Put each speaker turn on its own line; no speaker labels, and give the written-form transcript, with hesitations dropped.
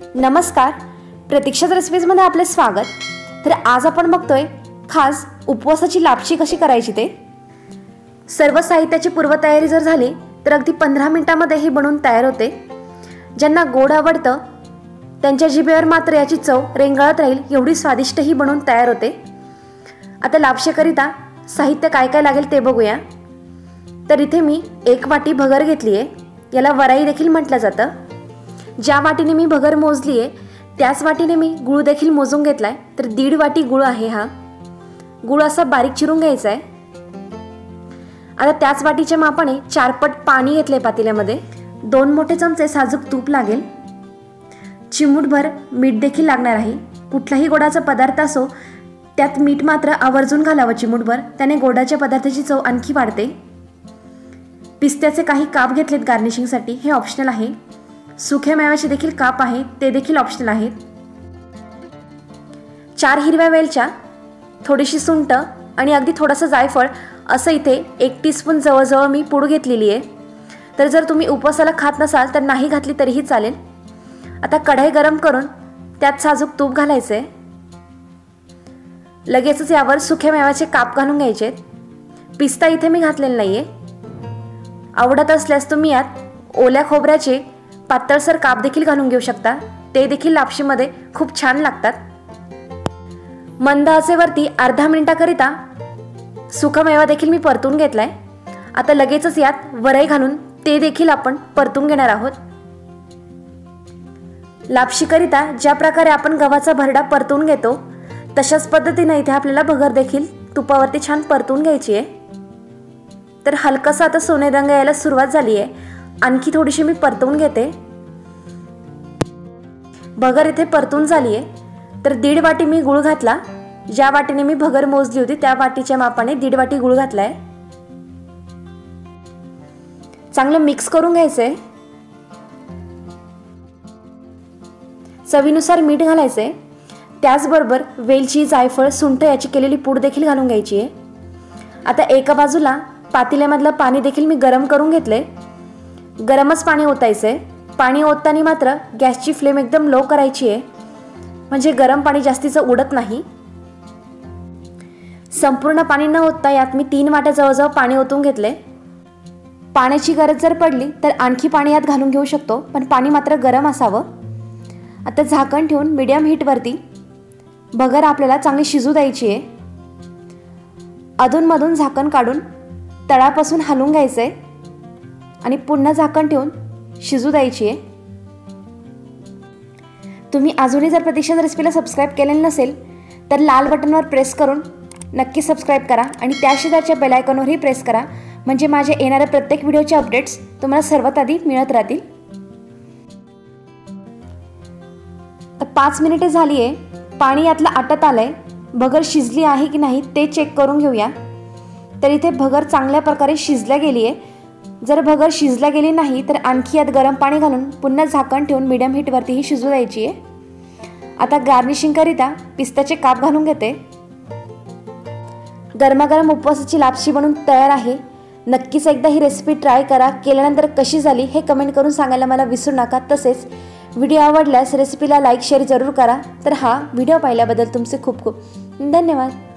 नमस्कार, प्रतीक्षाच रेसिपीजमध्ये आपले स्वागत। तर आज आपण बघतोय खास उपवासाची लापशी कशी करायची ते। सर्व साहित्याची पूर्वतयारी जर झाली तर अगदी 15 मिनिटांमध्ये ही बनवून तयार होते। ज्यांना गोड आवडतं त्यांच्या जिभेवर मात्र याची चव रेंगाळत राहील एवढी स्वादिष्ट ही बनवून तयार होते। आता लापशीकरिता साहित्य काय काय लागेल ते बघूया। तर इथे मी 1 वाटी भगर घेतली आहे, याला वराई देखील म्हटलं जातं। ज्या वाटीने मी भगर मोजली आहे त्याच वाटीने मी गूळ देखील मोजून घेतलाय। तर 1.5 वाटी गूळ आहे। हा गूळ असा बारीक चिरून घ्यायचा आहे। आता त्याच वाटीच्या मापाने 4 पट पाणी घेतले पातेल्यामध्ये। 2 मोठे चमचे साजूक तूप लागेल। चिमूटभर मीठ देखील लागणार आहे। कुठलाही गोडाचा पदार्थ असो त्यात मीठ मात्र आवर्जून घालावं चिमूटभर, त्याने गोडाच्या पदार्थाची चव आणखी वाढते। पिस्त्याचे काही काप घेतलेत गार्निशिंगसाठी, हे ऑप्शनल आहे। सुक्या मेव्याचे देखील काप आहे, ते देखील ऑप्शनल आहेत। 4 हिरव्या वेलच्या, थोडीशी सुंठ आणि अगदी थोडंसं जायफळ असं इथे 1 टीस्पून जवळजवळ मी पूड घेतलेली आहे। तर जर तुम्ही उपवासाला खात नसाल तर नाही घातली तरीही चालेल। आता कढई गरम करून त्यात साजूक तूप घालायचे। लगेचच यावर सुक्या मेव्याचे काप घालून घ्यायचे। पिस्ता इथे मी घातलेला नाहीये। आवडत असल्यास तुम्ही यात ओल्या खोबऱ्याचे पातळसर काप देखील घालून घेऊ शकता, ते देखील लापशीमध्ये खूप छान लागतात। मंद आचेवरती अर्धा मिनिटाकरिता सुका मेवा देखील मी परतून घेतलाय। आता लगेचच यात वरई घालून ते देखील आपण परतून घेणार आहोत। लापशीकरिता ज्या प्रकारे आपण गव्हाचा भरडा परतून घेतो तशाच पद्धतीने इथे आपल्याला भगर देखील तुपावरती छान परतून घ्यायची आहे। तर हलकासा आता सोनेरी रंग यायला सुरुवात झाली आहे, आणखी थोडीशी मी परतवून घेते। भगर इथे परतून झाली आहे। तर 1.5 वाटी मी गूळ घातला। ज्या वाटीने मी भगर मोजली होती त्या वाटीच्या मापाने 1.5 वाटी गूळ घातलाय। चांगलं मिक्स करून घ्यायचंय। चवीनुसार मीठ घालायचंय। त्याचबरोबर वेलची, जायफळ, सुंठ याची केलेली पूड देखील घालून घ्यायची आहे। आता एका बाजूला पातेल्यामधलं पाणी देखील मी गरम करून घेतले। गरमच पाणी ओतायचंय। पाणी ओतताना मात्र गॅसची फ्लेम एकदम लो करायची आहे, म्हणजे गरम पाणी जास्तीचं उडत नाही। संपूर्ण पाणी न ओतता यात मी 3 वाट्या जवळजवळ पाणी ओतून घेतले। पाण्याची गरज जर पडली तर आणखी पाणी यात घालून घेऊ शकतो, पण पाणी मात्र गरम असावं। आता झाकण ठेवून मीडियम हीटवरती भगर आपल्याला चांगली शिजू द्यायची आहे। अधूनमधून झाकण काढून तळापासून हलवून घ्यायचंय आणि पुन्हा झाकण ठेवून शिजू द्यायची आहे। तुम्ही अजूनही जर प्रतीक्षाच रेसिपीला सबस्क्राईब केलेलं नसेल तर लाल बटनवर प्रेस करून नक्की सबस्क्राईब करा आणि त्या शेजारच्या बेल आयकॉनवरही प्रेस करा, म्हणजे माझ्या येणाऱ्या प्रत्येक व्हिडिओचे अपडेट्स तुम्हाला सर्वात आधी मिळत राहतील। तर 5 मिनिटे झाली आहे, पाणी यातलं आटत आलंय। भगर शिजली आहे की नाही ते चेक करून घेऊया। तर इथे भगर चांगल्या प्रकारे शिजल्या गेली आहे। जर भगर शिजल्या गेली नाही तर आणखी यात गरम पाणी घालून पुन्हा झाकण ठेवून मीडियम हीटवरती ही शिजू द्यायची आहे। आता गार्निशिंग करिता पिस्त्याचे काप घालून घेते। गरमागरम उपवासाची लापशी बनवून तयार आहे। नक्कीच एकदा ही रेसिपी ट्राय करा। केल्यानंतर कशी झाली हे कमेंट करून सांगायला मला विसरू नका। तसेच व्हिडिओ आवडल्यास रेसिपीला लाईक शेअर जरूर करा। तर हा व्हिडिओ पाहिल्याबद्दल तुमचे खूप खूप धन्यवाद।